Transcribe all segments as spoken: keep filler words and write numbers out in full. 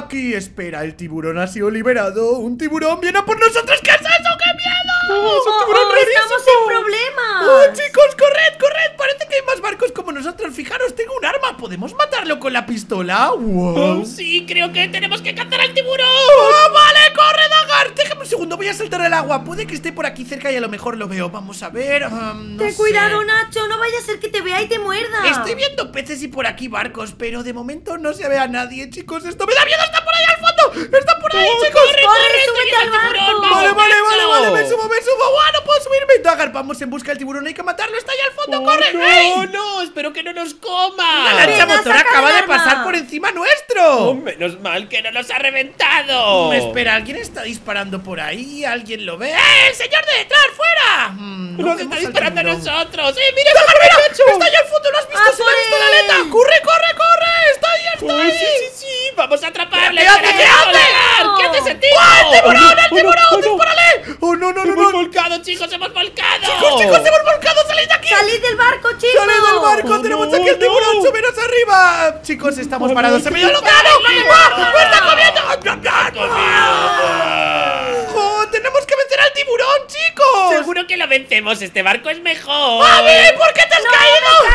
aquí. Espera, el tiburón ha sido liberado. Un tiburón viene a por nosotros. ¿Qué es eso? ¡Qué miedo! Oh, ¡Es un oh, tiburón oh, rarísimo! ¡Estamos en problemas! ¡Oh, chicos, corred, corred! Parece que hay más barcos como nosotros. Fijaros, tengo un arma. ¿Podemos matarlo con la pistola? ¡Wow! Oh, sí, creo que tenemos que cazar al tiburón. ¡Oh, vale! ¡Corre, Dagar! Déjame un segundo, voy a saltar al agua. Puede que esté por aquí cerca y a lo mejor lo veo. Vamos a ver. Um, no Ten sé. cuidado, Nacho, no vaya a ser que te vea y te muerda. Estoy viendo peces y por aquí barcos, pero de momento no se ve a nadie, chicos. Esto me da miedo. ¡Está por ahí al fondo! ¡Está por ahí, Oh, chicos! corre, corre, corre, súbete estoy al viendo al tiburón, barco. Vale, vamos, vale, vale, Nacho. vale, me subo, me subo. ¡Guau! ¡No puedo subirme! Dagar, vamos en busca del tiburón. Hay que matarlo. Está ahí al fondo. Oh, ¡Corre! no, ¡Ey! no, espero que no nos coma. La lancha Venga, motora saca acaba el de arma. pasar por encima nuestro. Oh, menos mal que no nos ha reventado. Espera, ¿alguien está disparando por ahí? ¿Alguien lo ve? ¡Eh, señor de detrás, fuera! Mm, no Nos vemos está al disparando a tiburón. nosotros. ¡Eh, mira! ¡Dagar, mira! Nacho! ¡Está ahí al fondo! ¿Lo has visto? ¡A ¡Se le por ha visto la él! aleta! ¡Corre, corre, corre! ¡Está ahí, está Oh, ahí! sí, sí, sí. Vamos a atraparle. ¿Qué hace? Espera, ¿Qué hace? Dagar, ¿Qué hace ese tipo? ¡Ah, el tiburón! Oh, ¡El no, tiburón! oh, no, oh, no. ¡Dispárale! ¡Oh, no, no, no! Hemos no. volcado, chicos, hemos volcado. ¡Chicos, chicos, hemos volcado! ¡Salid de aquí! ¡Salid del barco, chicos! ¡Salid del barco! Oh, ¡Tenemos no, aquí el tiburón! no. ¡Subiros arriba! Chicos, estamos Oh, parados. no, ¡Se me que dio el dispara, océano! que ¡Ah! ¡Me está dispara. comiendo! ¡Jo! ¡Tenemos que vencer al tiburón, chicos! Seguro que lo vencemos. Este barco es mejor. ¡A ver! ¿Por qué te has ¡No, caído? me he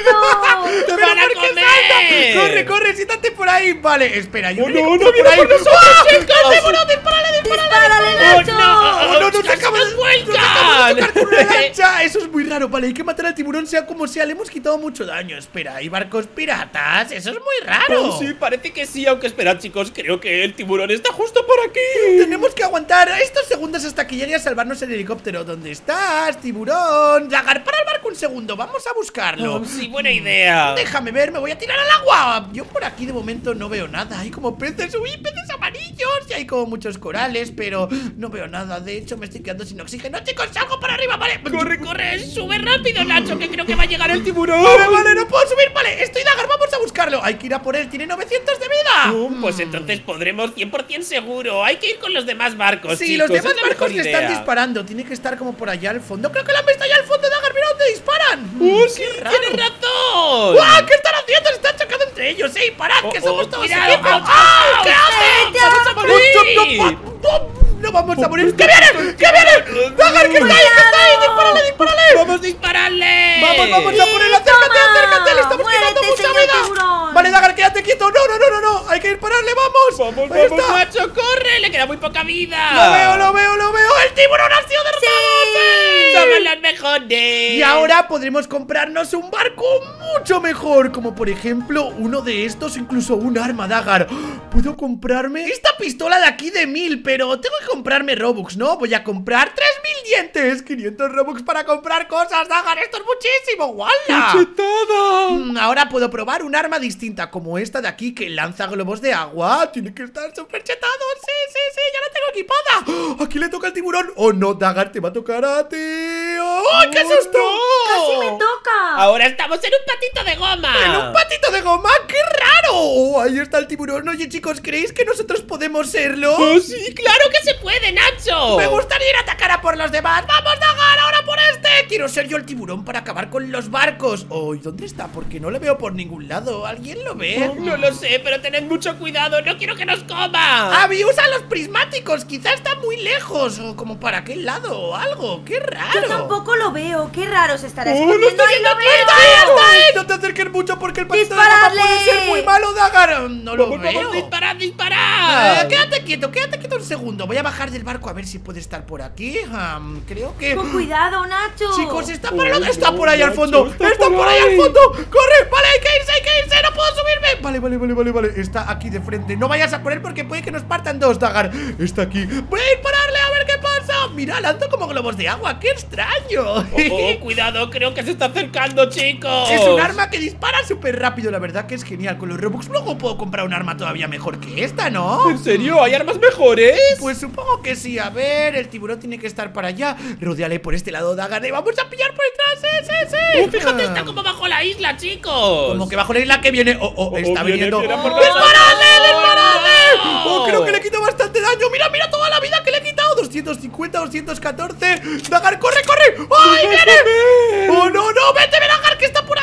caído! ¡Te ¿Pero van a por qué comer! saltas? ¡Corre, corre! ¡Siéntate por ahí! Vale, espera, hay un Oh, no, helicóptero no, viene por ahí. por nosotros, ¡Ah! chicos! ¡El tiburón! ¡Dispárale, dispárale! ¡Dispárale, ¡Oh, Nacho! no! ¡Oh, no! ¡Nos ¡Casi acabamos nos nos vuelcan! acabamos de tocar con una lancha! Eso es muy raro, vale. Hay que matar al tiburón, sea como sea. Le hemos quitado mucho daño. Espera, ¿hay barcos piratas? Eso es muy raro. Oh, sí, parece que sí, aunque esperad, chicos, creo que el tiburón está justo por aquí. Tenemos que aguantar estos segundos hasta que llegue a salvarnos el helicóptero. ¿Dónde estás, tiburón? Dagar, para el barco un segundo. Vamos a buscarlo. Oh, sí, buena idea. Déjame ver, me voy a tirar al agua. Yo por aquí de momento no veo nada. Hay como peces, uy, peces amarillos. Y hay como muchos corales, pero no veo nada. De hecho, me estoy quedando sin oxígeno. Chicos, salgo para arriba, vale. Corre, corre, sube rápido, Nacho, que creo que va a llegar el tiburón. Vale, vale, no puedo subir. Vale, estoy Dagar, vamos a buscarlo. Hay que ir a por él, tiene novecientos de vida. Oh, pues entonces podremos cien por cien seguro. Hay que ir con los demás barcos, Sí, chicos, los demás es la barcos mejor le están idea. disparando. Tiene que estar como por allá al fondo. Creo que la han visto allá al fondo, Dagar. Mira dónde disparan. ¡Oh, sí, Qué raro. tienes razón! ¡Guau! ¿Qué están haciendo? Se están chocando entre ellos. ¡Ey, parad! Oh, ¡Que somos oh, todos cuidado, equipo! cuidado. ¡Ah! ¿Qué hacen? ¡Vete ¡Vamos a a- morir! ¡No vamos a morir! ¡Que vienen! ¡Que vienen! ¡Dagar, que está ahí! ¡Que está ahí! ¡Dispárale, dispárale! ¡Vamos a dispararle! ¡Vamos, vamos a por él! Sí, ¡Acércate, toma. acércate! ¡Le estamos quitando Muérete, mucha señor vida! tiburón. Vale, Dagar, quédate quieto. ¡No, no, no, no, no! ¡Hay que dispararle! ¡Vamos! ¡Vamos, Ahí vamos, está. macho! ¡Corre! ¡Le queda muy poca vida! ¡Lo veo, lo veo, lo veo! ¡El tiburón ha sido derrotado! ¡Sí! ¡Somos los mejores! Y ahora podremos comprarnos un barco mucho mejor, como por ejemplo uno de estos, incluso un arma, Dagar. ¿Puedo comprarme esta pistola de aquí de mil? Pero tengo que comprarme Robux, ¿no? Voy a comprar tres mil dientes, quinientos Robux para comprar cosas, Dagar. Esto es muchísimo, ¡guala! ¡Todo! Mm, ahora puedo probar un arma distinta, como esta de aquí que lanza globos de agua. Tiene que estar súper chetado. Sí, sí, sí, ya la tengo equipada. ¡Oh! Aquí le toca al tiburón. Oh, no, Dagar, te va a tocar a ti. ¡Oh, qué ¡Oh, susto! no! ¡Casi me toca! Ahora estamos en un patito de goma. ¡En un patito de goma! ¡Qué raro! Oh, ahí está el tiburón. Oye, chicos, ¿creéis que nosotros podemos serlo? ¡Oh, sí! ¡Claro que se puede, Nacho! Me gustaría ir a atacar a por los demás. ¡Vamos, Dagar! ¡Ahora por este! Quiero ser yo el tiburón para acabar con los barcos. Oh, ¿y dónde está? Porque no le veo por ningún lado. ¿Alguien lo ve? Oh, no lo sé, pero tened mucho cuidado. ¡No quiero que nos coma! ¡Avi, usa los prismáticos! Quizá está muy lejos. O como para aquel lado o algo. ¡Qué raro! Yo tampoco lo veo. Qué raro se estará ¡Oh, lo escondiendo. estoy ¡Ahí viendo lo aquí! veo! ¡Está ahí, está ahí! No te acerques mucho porque el patito de goma ¡Disparadle! puede ser muy malo, Dagar. No lo ¡Vamos, veo. vamos! ¡Disparad, Ah, disparad! quédate quieto, quédate quieto un segundo. Voy a bajar del barco a ver si puede estar por aquí. Um, creo que... Con cuidado, Nacho. Chicos, está por, el Oh, otro- está no, por ahí al Nacho, fondo. está Está, por por ahí ahí. al fondo. ¡Corre! Vale, hay que irse, hay que irse. No puedo subirme. Vale, vale, vale, vale, vale. Está aquí de frente. No vayas a por él porque puede que nos partan dos, Dagar. Está aquí. Voy a ir pararle a ver qué pasa. Mira, lanzo como globos de agua. ¡Qué extraño! Oh, oh, cuidado, creo que se está acercando, chicos. Es un arma que dispara súper rápido. La verdad que es genial. Con los Robux luego puedo comprar un arma todavía mejor que esta, ¿no? ¿En serio? ¿Hay armas mejores? Pues supongo que sí. A ver, el tiburón tiene que estar para allá. Rodéale por este lado, Dagar. Y vamos a pillar por detrás. ¡Sí, sí, sí! Oh, fíjate, Ah. está como bajo la isla, chicos. Como que bajo la isla que viene. Oh, oh, Oh, está viene, viniendo. viene por ¡Disparadle, disparadle! ¡No! Oh, creo que le quito bastante daño. Mira, mira toda la vida que le he quitado. doscientos cincuenta, doscientos catorce. Dagar, corre, corre. ¡Ay, viene! ¡Oh, no, no! ¡Vete, ven, Dagar, que está por ahí! ¡Oh,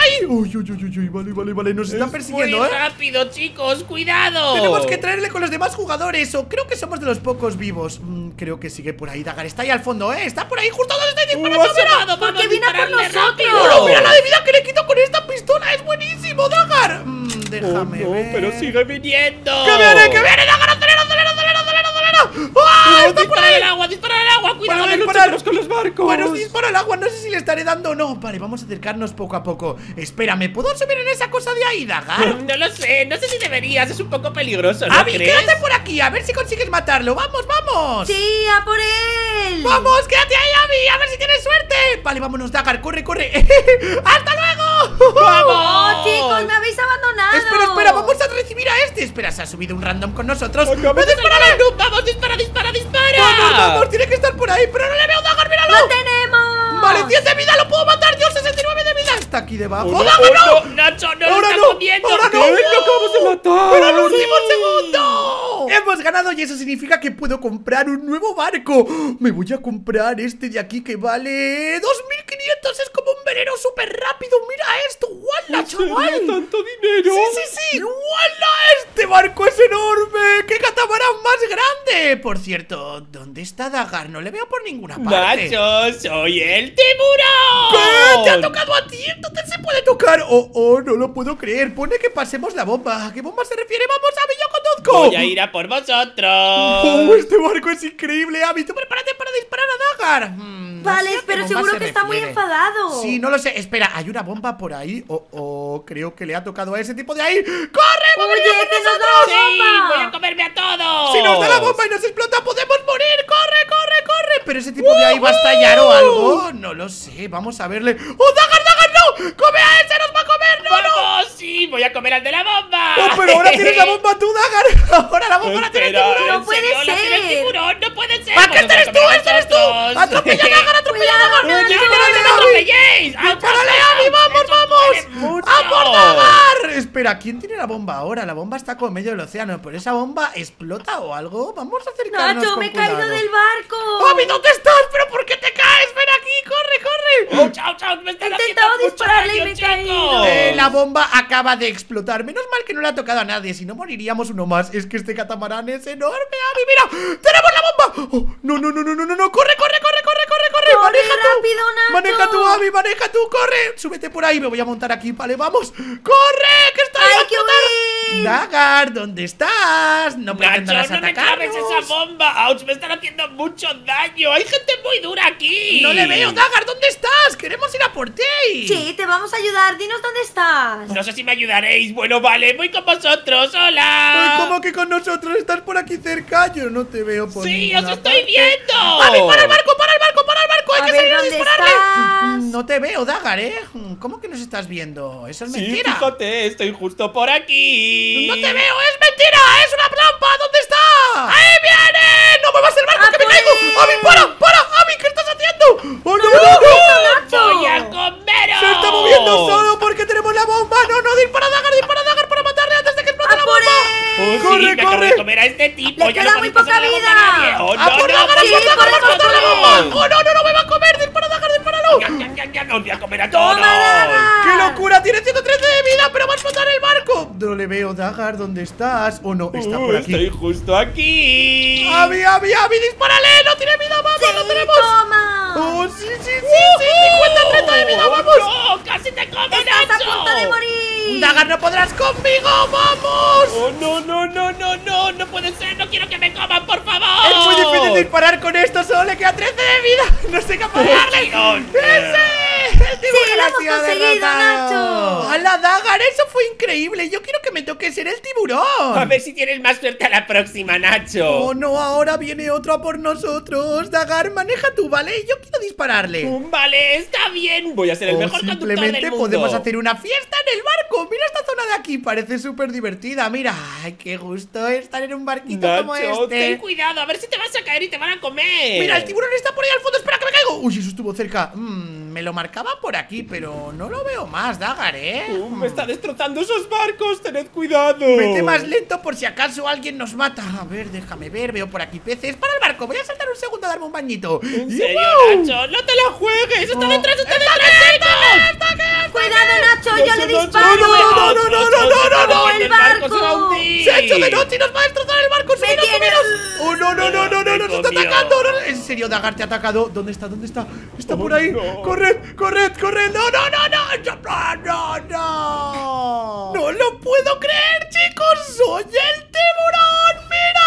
Uy, uy, uy, uy, uy, vale, vale, vale. Nos están Es persiguiendo, muy ¿eh? rápido, chicos, cuidado. Tenemos que traerle con los demás jugadores. O creo que somos de los pocos vivos. Mm, creo que sigue por ahí, Dagar. Está ahí al fondo, ¿eh? Está por ahí, justo donde estoy disparando. Uh, mira. asomado, ¿Por vamos qué a viene a por dispararle nosotros? rápido. ¡No, mira la de vida que le quito con esta pistola! ¡Es buenísimo, Dagar! Mm, Oh, déjame no, ver. pero sigue viniendo. ¡Que viene, que viene, Dagar! ¡Acelera, acelera, acelera, acelera, acelera! ¡Ah! ¡Oh, ¡Está por dispara ahí! al agua, dispara al agua! ¡Cuidado Bueno, con los disparar. chicos con los barcos! Bueno, si dispara al agua, no sé si le estaré dando o no. Vale, vamos a acercarnos poco a poco. Espérame, ¿puedo subir en esa cosa de ahí, Dagar? No lo sé, no sé si deberías, es un poco peligroso, ¿no Abby, crees? quédate por aquí, a ver si consigues matarlo. ¡Vamos, vamos! Sí, a por él. ¡Vamos, quédate ahí, Abby! ¡A ver si tienes suerte! Vale, vámonos, Dagar, corre, corre. ¡Hasta luego! ¡Vamos! Oh, chicos, me habéis abandonado. Espera, espera, vamos a recibir a este. Espera, se ha subido un random con nosotros. ¡Acabamos ¡No de dispararle! salvar a Noob! ¡Vamos, dispara, dispara, dispara! ¡Vamos, vamos! Tiene que estar por ahí, pero no le veo, Dagar, míralo. ¡Lo tenemos! Vale, cien de vida, lo puedo matar. Dios, sesenta y nueve de vida. Está aquí debajo. ¡Oh, no, ¡Dagar, oh, no! no! ¡Nacho, no lo Ahora está no, comiendo! ahora no. ¿Qué? ¡Lo acabamos de matar! ¡Pero el último segundo! Hemos ganado y eso significa que puedo comprar un nuevo barco. Me voy a comprar este de aquí que vale dos mil quinientos. Es como un velero súper rápido. Mira esto. ¡Wala, ¿En serio? chaval! ¿Tanto dinero? Sí, sí, sí. ¡Wala! Este barco es enorme. ¡Qué catamarán más grande! Por cierto, ¿dónde está Dagar? No le veo por ninguna parte. ¡Nacho, soy el tiburón! ¿Qué? ¿Te ha tocado a ti? Entonces se puede tocar. Oh, oh, no lo puedo creer. Pone que pasemos la bomba. ¿A qué bomba se refiere? Vamos, Abby, yo conduzco. Voy a ir a por vosotros. Oh, este barco es increíble, Abby. Tú prepárate para disparar a Dagar. Hmm, no sé Vale, a qué pero bomba seguro se que está muy refiere. enfadado. Sí, no lo sé. Espera, hay una bomba por ahí. Oh, oh, creo que le ha tocado a ese tipo de ahí. ¡Corre, Oye, venir a por que nos da nosotros! la ¡Sí! bomba. ¡Voy a comerme a todos! Si nos da la bomba y nos explota, podemos morir. ¡Corre, corre, corre! Pero ese tipo de ahí va a estallar o algo. No lo sé. Vamos a verle. ¡Oh, Dagar, Dagar, no! ¡Come a ese! ¡Nos va a comer! ¡No, no! ¡Vamos! ¡Sí! ¡Voy a comer al de la bomba! ¡Oh, pero ahora tienes la bomba tú, Dagar! ¡Ahora la bomba la tiene el Espera, tiburón! No ¿en puede serio? ¿La tiene el ser. tiburón? ¡No puede ser! ¡Ah, que Pues este eres nos tú! va a ¡Este eres tú! comer a nosotros. ¡Atropella a Dagar, atropella a Cuidado, Dagar! Nacho. ¡Dispárale, ¡No Abby! atropelléis! ¡Au, ¡Dispárale, au, Abby! au! ¡Vamos, ¡Eso vamos! duele mucho! ¡A por Dagar! Espera, ¿quién tiene la bomba ahora? La bomba está como en medio del océano. ¿Pero esa bomba explota o algo? Vamos a acercarnos Nacho, con me he caído cuidado. del barco. ¡Abby, ¿dónde estás? ¿Pero por qué te caes? ¡Ven aquí! ¡Corre, corre! ¡Oh, chao, chao! ¡Me están He haciendo intentado mucho dispararle y daño, me he chicos! caído. Eh, la bomba acaba de explotar. Menos mal que no le ha tocado a nadie. Si no, moriríamos uno más. Es que este catamarán es enorme, Abby. ¡Mira! ¡Tenemos la bomba! Oh, no, no, no, no, no, no, no. ¡Corre, corre, corre, corre, corre, corre! Corre ¡Maneja tú! rápido, Nacho. ¡Maneja tú, Abby! ¡Maneja tú! ¡Corre! Súbete por ahí. Me voy a montar aquí. Vale, vamos. ¡Corre! ¡Que está ahí! ¡Hay que huir! Dagar, ¿dónde estás? No pretendas ¡Nacho, no me claves atacarnos. esa bomba! ¡Auch! ¡Me están haciendo mucho daño! ¡Hay gente muy dura aquí! No le veo, Dagar. ¿Dónde estás? Queremos ir a por ti. Sí, te vamos a ayudar. Dinos dónde estás. No sé si me ayudaréis. Bueno, vale, voy con vosotros. Ay, ¡Hola! ¿cómo que con nosotros? Estás por aquí cerca. Yo no te veo por ¡Sí, os ninguna estoy parte. viendo! ¡Abby, para el barco, para el barco, para el barco! ¡Hay A que ver, salir a ¿dónde dispararle! estás? No te veo, Dagar, ¿eh? ¿Cómo que nos estás viendo? Eso es Sí, mentira. fíjate, estoy justo por aquí. ¡No te veo! ¡Es mentira! ¡Es una trampa! ¿Dónde está? ¡Ahí viene! ¡No muevas el barco ¡A que me por caigo! él! ¡Abby, para! ¡Para! ¡Abby, qué estás haciendo! ¡Oh, no, no, no! Nacho. ¡Voy a comeros! ¡Se está moviendo solo porque tenemos la bomba! ¡No, no! ¡Dispara, Dagar! ¡Dispara, Dagar! ¡Para matarle antes de que explote ¡A la por bomba! él! ¡Oh, ¡Corre, sí! ¡Me acabo corre! de comer a este tipo! Le ¡Ya queda no muy podéis poca pasar la bomba vida. a nadie! ¡Oh, ¡A no, por no! Dagar! ¡Voy a ¡Explota, corre, explota la corre! bomba! ¡Oh, no, no, no! ¡Me va a comer! ¡Dispara, Dagar! ¡Dispáralo! ¡Ya, ya, ya, ya! ¡Os voy a comer a ¡Toma, todos! Dagar! ¡Qué locura! ¡Tiene ciento trece de vida! ¡Pero va a explotar el barco! No le veo, Dagar. ¿Dónde estás? ¿O no? Está Uh, por aquí. Estoy justo aquí. ¡Abby, Abby, Abby! ¡Dispárale! ¡No tiene vida! ¡Vamos! ¡Sí, ¡Lo tenemos! toma! ¡Oh, sí, sí, sí! ¡Sí! ¡cincuenta, treinta de vida! ¡Vamos! ¡No! ¡Casi te como, ¡Estás a Nacho! punto de morir! ¡Dagar, no podrás conmigo! ¡Vamos! ¡Oh, no, no, no, no, no! ¡No puede ser! ¡No quiero que me coman, por favor! Es muy difícil disparar con esto, solo le queda trece de vida. No sé qué darle. ¡Dios! ¡Ese! ¡El tiburón Sí, lo ha hemos sido conseguido, derrotado! Nacho. ¡Hala, Dagar! ¡Eso fue increíble! Yo quiero que me toque ser el tiburón. A ver si tienes más suerte a la próxima, Nacho. Oh, no, ahora viene otro a por nosotros. Dagar, maneja tú, ¿vale? Yo quiero dispararle. Vale, está bien. Voy a ser el O mejor conductor simplemente del mundo. podemos hacer una fiesta en el barco. Mira esta zona de aquí, parece súper divertida. Mira, ay, qué gusto estar en un barquito como Nacho, este. ten cuidado, a ver si te vas a caer y te van a comer. Mira, el tiburón está por ahí al fondo. Espera que me caigo. Uy, eso estuvo cerca. Mm, me lo marcaba por aquí, pero no lo veo más, Dagar, ¿eh? Uh, me está destrozando esos barcos, tened cuidado. Vete más lento por si acaso alguien nos mata. A ver, déjame ver. Veo por aquí peces. Para el barco. Voy a saltar un segundo a darme un bañito. ¿En serio, ¡Yuhu! Nacho? ¡No te la juegues! ¡Está Oh, detrás, está ¡está detrás, aquí, chicos! está aquí, está aquí! ¡Cuidado, Nacho! yo le Nacho, disparo! no, no, no, no, no, no, no, ¡El el barco se va a barco! hundir. ¡Se ha hecho de noche y nos va a destrozar el barco! ¡Me ¡Subid los tiene! comeros! ¡Oh, no, no, no, no, no! Me ¡Nos está comió. atacando! No, en serio, Dagar te ha atacado. ¿Dónde está? ¿Dónde está? Está por Oh, ahí. no. ¡Corred! ¡Corred! ¡Corred! ¡No, no, no, no! ¡No, no, no! ¡No lo puedo creer, chicos! ¡Soy el tiburón! ¡Mira!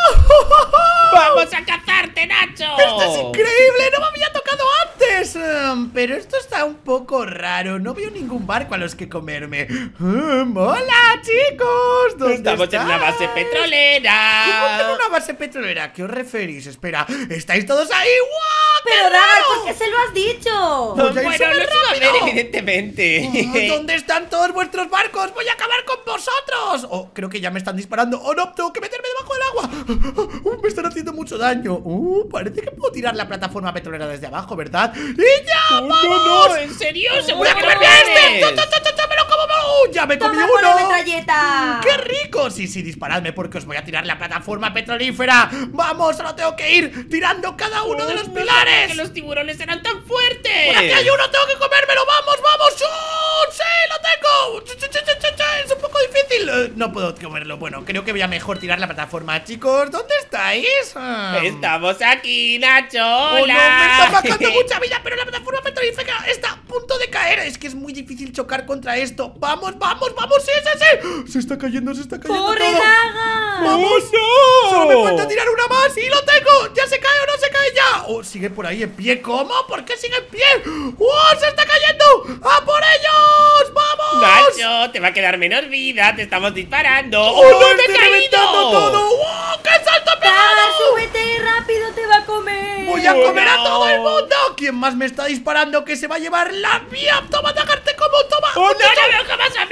¡Wow! ¡Vamos a cazarte, Nacho! ¡Esto es increíble! ¡No me había tocado antes! Um, pero esto está un poco raro. No veo ningún barco a los que comerme. Um, ¡Hola, chicos! ¿Dónde Estamos en una estáis? base petrolera. ¿Cómo que en una base petrolera? ¿A qué os referís? Espera, ¿estáis todos ahí? ¡Guau! ¡Qué Pero Dagar, raro! ¿por qué se lo has dicho? Voy a ir Bueno, súper lo iba a ver, rápido. evidentemente. ¿Dónde están todos vuestros barcos? ¡Voy a acabar con vosotros! Oh, creo que ya me están disparando. ¡Oh, no! Tengo que meterme debajo del agua. Uh, me están haciendo mucho daño. Uh, parece que puedo tirar la plataforma petrolera desde abajo, ¿verdad? ¡Y ya! Oh, ¡Vamos! no, no, ¿en serio? ¡Voy ¿Seguro a que comerme lo a este! puedes? ¡Cha, cha, cha, cha! ¡Me lo como! ¡Uh! ¡Ya me comí ¡Toma con la uno! metralleta! ¡Qué rico! Sí, sí, disparadme porque os voy a tirar la plataforma petrolífera. ¡Vamos! Solo tengo que ir tirando cada uno de los No pilares. sabía que los tiburones eran tan fuertes. ¡Por aquí hay uno! ¡Tengo que comérmelo! ¡Vamos, vamos! ¡Oh, sí! ¡Lo tengo! ¡Ch, ch, ch, ch, ch, ch! Es un poco difícil. Eh, no puedo comerlo. Bueno, creo que voy a mejor tirar la plataforma. Chicos, ¿dónde estáis? Ah. Estamos aquí, Nacho. Oh, Hola. no, me está bajando mucha vida, pero la plataforma petrolífera está a punto de caer. Es que es muy difícil chocar contra esto. ¡Vamos, vamos, vamos! ¡Sí, sí, sí! Se está cayendo, se está cayendo ¡Corre, todo. Dagar! ¡Vamos! ¡Oh, no! ¡Solo me falta tirar una más! ¡Y lo tengo! ¿Ya se cae o no se cae ya? ¡Oh, sigue por ahí en pie! ¿Cómo? ¿Por qué sigue en pie? ¡Oh, se está cayendo! ¡A por ellos! ¡Vamos! Nacho, te va a quedar menos vida. Te estamos disparando. ¡Oh, ¡Oh, no! no, me he ¡Estoy reventando caído! todo! ¡Oh, qué salto he Dagar, pegado! súbete rápido, te va a comer. ¡Voy a Oh, comer a no. todo el mundo! ¿Quién más me está disparando que se va a llevar la mía? ¡Toma, Dagarte como! ¡Toma! ¡Oh, no, no veo qué más a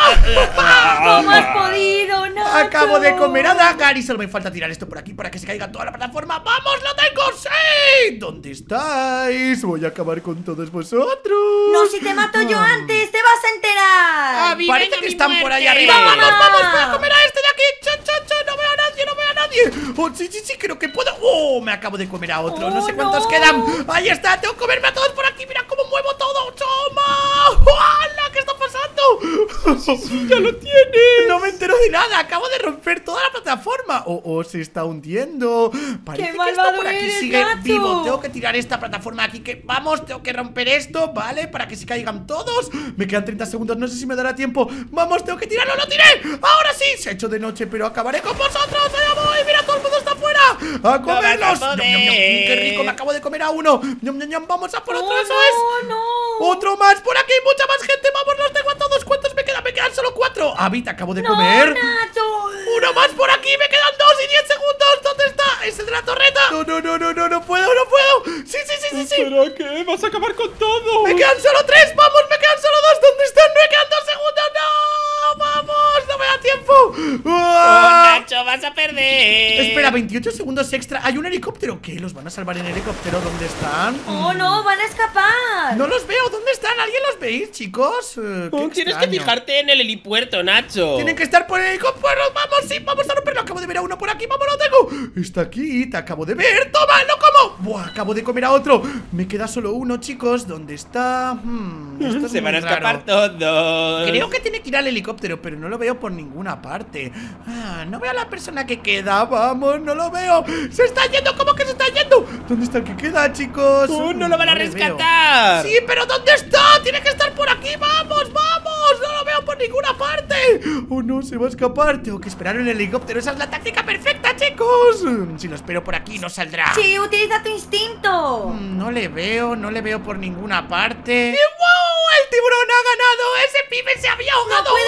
mí! ¿Cómo has podido, Nacho? Acabo de comer a Dagar y solo me falta tirar esto por aquí para que se caiga toda la plataforma. ¡Vamos, lo tengo! ¡Sí! ¿Dónde estáis? Voy a acabar con todos vosotros. No, si te mato yo Ah. antes, te vas a enterar. Ah, vi- Parece venga, que mi están por ahí muerte. arriba. ¡Vamos, Venga. vamos! ¡Voy a comer a este de aquí! ¡Cha, cha, cha! ¡No veo a nadie, no veo a nadie! ¡Oh, sí, sí, sí! Creo que puedo. ¡Oh! Me acabo de comer a otro. No Oh, sé cuántos no. quedan. ¡Ahí está! ¡Tengo que comerme a todos por aquí! ¡Mira cómo muevo todo! ¡Toma! ¡Hala! ¿Qué está pasando? Sí, ya lo tienes. No me entero de nada. Acabo de romper toda la plataforma. Oh, oh, se está hundiendo. Parece ¡Qué que malvado esto por aquí eres, sigue Nacho! vivo. Tengo que tirar esta plataforma aquí. Que vamos, tengo que romper esto, ¿vale? Para que se caigan todos. Me quedan treinta segundos. No sé si me dará tiempo. Vamos, tengo que tirarlo. ¡Lo tiré! Ahora sí. Se ha hecho de noche, pero acabaré con vosotros. ¡Allá voy! ¡Mira, todo el mundo está afuera! ¡A comerlos! vas a ¡Ñam, ñam, ñam! poder. ¡Qué rico! Me acabo de comer a uno. ¡Ñam, ñam, ñam! Vamos a por otro. Oh, ¡Eso es! no, no. Otro más, por aquí, mucha más gente. Vamos, los tengo a todos. ¿Cuántos me quedan? Me quedan solo cuatro. Avi, te acabo de No, comer. Nacho. Uno más por aquí, me quedan dos y diez segundos. ¿Dónde está? ¿Es el de la torreta? No, no, no, no, no, no puedo, no puedo. Sí, sí, sí, sí, sí. ¿Pero qué? ¿Vas a acabar con todo? Me quedan solo tres, vamos, me quedan solo dos. ¿Dónde están? Me quedan dos segundos. No, vamos, no me da tiempo. ¡Oh, ¡Ah! Nacho, vas a perder! Espera, veintiocho segundos extra. Hay un helicóptero. ¿Qué? ¿Los van a salvar en helicóptero? ¿Dónde están? Oh, no, van a escapar. No los veo. ¿Dónde están? ¿Alguien los veis, chicos? Eh, qué Oh, tienes que extraño. fijarte en el helipuerto, Nacho. Tienen que estar por el helicóptero. Vamos, sí, vamos a romperlo. Acabo de ver a uno por aquí. Vamos, lo tengo. Está aquí, te acabo de ver. Toma, lo como. Buah, acabo de comer a otro. Me queda solo uno, chicos. ¿Dónde está? Hmm, esto es Se van a muy escapar raro. todos. Creo que tiene que ir al helicóptero, pero no lo veo por ninguna parte. Ah, no veo a la persona que queda. Vamos, no lo veo. Se está yendo. ¿Cómo que se está yendo? ¿Dónde está el que queda, chicos? Oh, no lo van a le veo. rescatar. Sí, pero ¿dónde está? Tiene que estar por aquí. Vamos, vamos. No lo veo por ninguna parte. Oh, no, se va a escapar. Tengo que esperar en el helicóptero. Esa es la táctica perfecta, chicos. Mm, Si lo espero por aquí, no saldrá. Sí, utiliza tu instinto. Mm, No le veo, no le veo por ninguna parte. ¡Y wow! ¡El tiburón ha ganado! ¡Ese pibe se había ahogado! No puede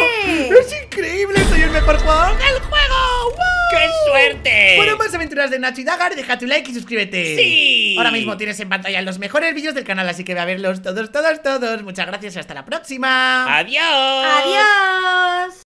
o algo. ser. ¡Es increíble! ¡Soy el mejor jugador del juego! ¡Wow! ¡Qué suerte! Bueno, más aventuras de Nacho y Dagar, deja tu like y suscríbete. ¡Sí! Ahora mismo tienes en pantalla los mejores vídeos del canal, así que ve a verlos todos, todos, todos. Muchas gracias y hasta la próxima. ¡Adiós! Adiós.